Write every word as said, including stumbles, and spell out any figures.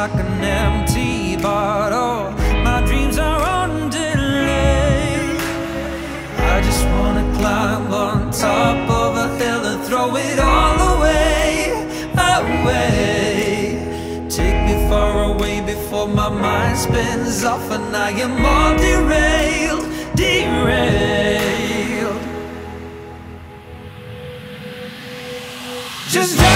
like an empty bottle. My dreams are on delay. I just wanna climb on top of a hill and throw it all away, away. Take me far away before my mind spins off and I am all derailed, derailed. Just